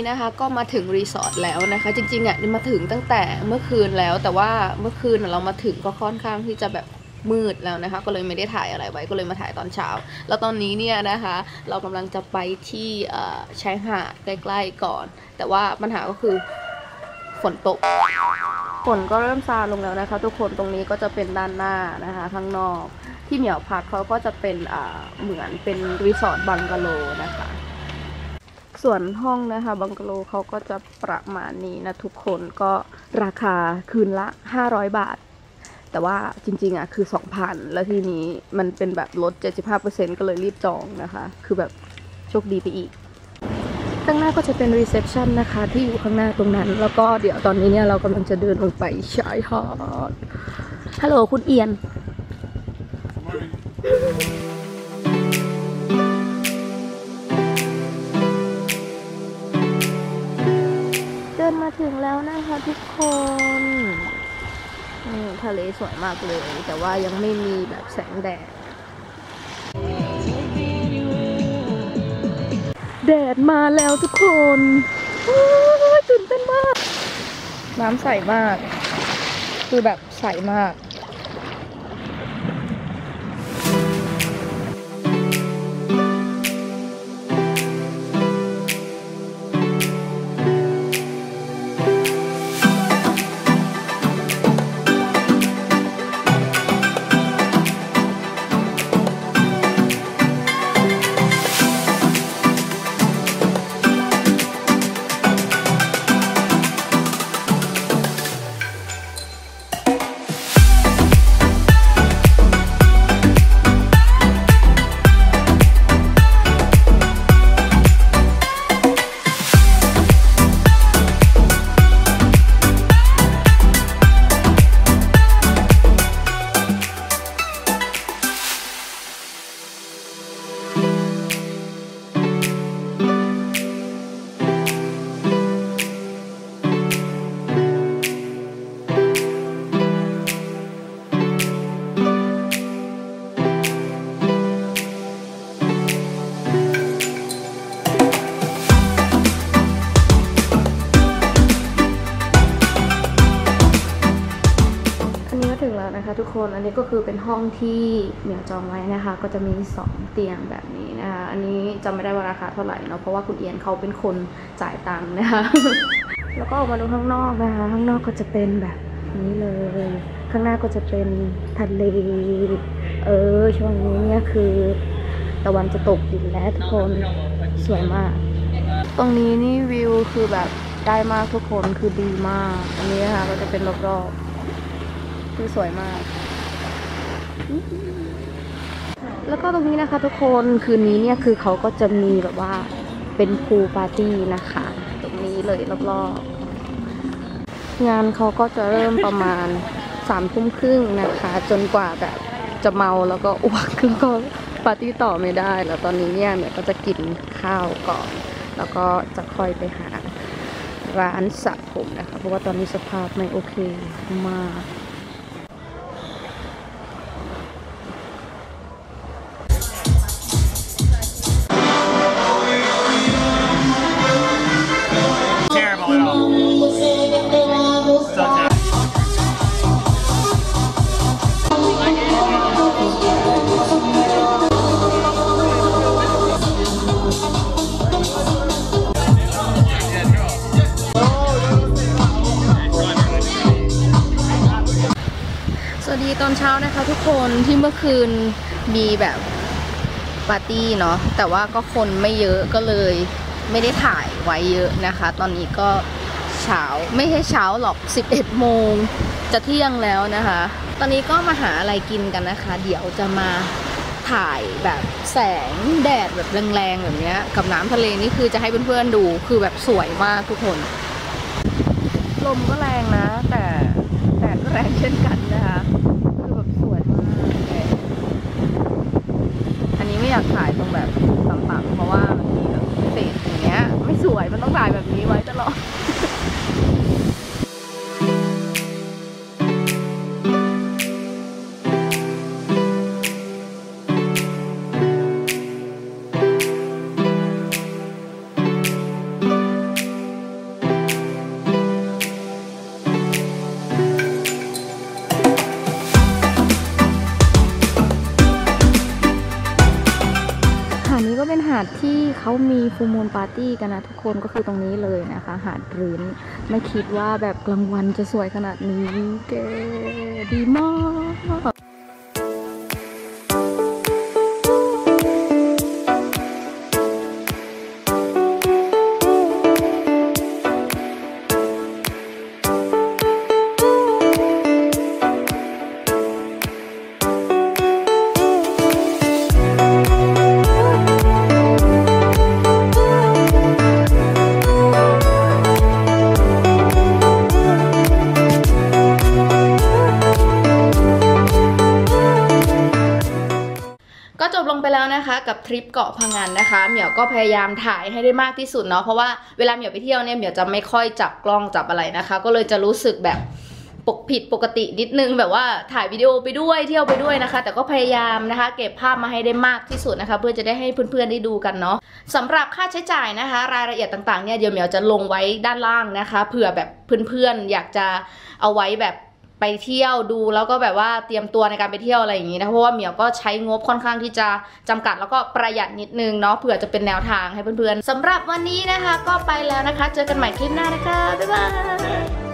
นะคะก็มาถึงรีสอร์ทแล้วนะคะจริงๆอ่ะมาถึงตั้งแต่เมื่อคืนแล้วแต่ว่าเมื่อคืนเรามาถึงก็ค่อนข้างที่จะแบบมืดแล้วนะคะก็เลยไม่ได้ถ่ายอะไรไว้ก็เลยมาถ่ายตอนเช้าแล้วตอนนี้เนี่ยนะคะเรากำลังจะไปที่ชายหาดใกล้ๆก่อนแต่ว่าปัญหาก็คือฝนตกฝนก็เริ่มซาลงแล้วนะคะทุกคนตรงนี้ก็จะเป็นด้านหน้านะคะข้างนอกที่เหมียวพักเขาก็จะเป็นเหมือนเป็นรีสอร์ทบังกะโลนะคะส่วนห้องนะคะบังกะโลเขาก็จะประมาณนี้นะทุกคนก็ราคาคืนละ500 บาทแต่ว่าจริงๆอ่ะคือ 2,000 แล้วทีนี้มันเป็นแบบลด 75% ก็เลยรีบจองนะคะคือแบบโชคดีไปอีกข้างหน้าก็จะเป็นรีเซพชันนะคะที่อยู่ข้างหน้าตรงนั้นแล้วก็เดี๋ยวตอนนี้เนี่ยเรากำลังจะเดินลงไปชายหาดฮัลโหลคุณเอียนเดินมาถึงแล้วนะคะทุกคนทะเลสวยมากเลยแต่ว่ายังไม่มีแบบแสงแดดแดดมาแล้วทุกคนตื่นเต้นมากน้ำใสมากคือแบบใสมากถึงแล้วนะคะทุกคนอันนี้ก็คือเป็นห้องที่เหมียวจองไว้นะคะก็จะมี2เตียงแบบนี้นะคะอันนี้จำไม่ได้ว่าราคาเท่าไหร่เนาะเพราะว่าคุณเอียนเขาเป็นคนจ่ายตังค์นะคะ แล้วก็ออกมาดูข้างนอกนะคะข้างนอกก็จะเป็นแบบนี้เลยข้างหน้าก็จะเป็นทะเลช่วงนี้เนี่ยคือตะวันจะตกดินแล้วทุกคนสวยมากตรงนี้นี่วิวคือแบบได้มากทุกคนคือดีมากอันนี้นะคะก็จะเป็นรอบๆคือสวยมากแล้วก็ตรงนี้นะคะทุกคนคืนนี้เนี่ยคือเขาก็จะมีแบบว่าเป็นพูลปาร์ตี้นะคะตรงนี้เลยรอบๆงานเขาก็จะเริ่มประมาณ3:30นะคะจนกว่าแบบจะเมาแล้วก็อ้วกแล้วก็ปาร์ตี้ต่อไม่ได้แล้วตอนนี้เนี่ยก็จะกินข้าวก่อนแล้วก็จะค่อยไปหาร้านสระผมนะคะเพราะว่าตอนนี้สภาพไม่โอเคมากสวัสดีตอนเช้านะคะทุกคนที่เมื่อคืนมีแบบปาร์ตี้เนาะแต่ว่าก็คนไม่เยอะก็เลยไม่ได้ถ่ายไว้เยอะนะคะตอนนี้ก็เช้าไม่ใช่เช้าหรอก11 โมงจะเที่ยงแล้วนะคะตอนนี้ก็มาหาอะไรกินกันนะคะเดี๋ยวจะมาถ่ายแบบแสงแดดแบบแรงๆแบบนี้กับน้ำทะเลนี่คือจะให้เพื่อนๆดูคือแบบสวยมากทุกคนลมก็แรงนะแต่แดดก็แรงเช่นกันนะคะคือแบบสวยมากเลยอันนี้ไม่อยากถ่ายตรงแบบต่ำๆเพราะว่ามันมีแบบเศษอย่างเงี้ยไม่สวยมันต้องถ่ายแบบนี้ไว้ตลอดเขามีฟูลมูนปาร์ตี้กันนะทุกคนก็คือตรงนี้เลยนะคะหาดริ้นไม่คิดว่าแบบกลางวันจะสวยขนาดนี้แกดีมากก็จบลงไปแล้วนะคะกับทริปเกาะพะงันนะคะเหมียวก็พยายามถ่ายให้ได้มากที่สุดเนาะเพราะว่าเวลาเหมียวไปเที่ยวเนี่ยเหมียวจะไม่ค่อยจับกล้องจับอะไรนะคะก็เลยจะรู้สึกแบบผิดปกตินิดนึงแบบว่าถ่ายวิดีโอไปด้วยเที่ยวไปด้วยนะคะแต่ก็พยายามนะคะเก็บภาพมาให้ได้มากที่สุดนะคะเพื่อจะได้ให้เพื่อนๆได้ดูกันเนาะสำหรับค่าใช้จ่ายนะคะรายละเอียดต่างๆเนี่ยเดี๋ยวเหมียวจะลงไว้ด้านล่างนะคะเผื่อแบบเพื่อนๆอยากจะเอาไว้แบบไปเที่ยวดูแล้วก็แบบว่าเตรียมตัวในการไปเที่ยวอะไรอย่างนี้นะเพราะว่าเหมียวก็ใช้งบค่อนข้างที่จะจำกัดแล้วก็ประหยัดนิดนึงเนาะเผื่อจะเป็นแนวทางให้เพื่อนๆสำหรับวันนี้นะคะก็ไปแล้วนะคะเจอกันใหม่คลิปหน้านะคะบ๊ายบาย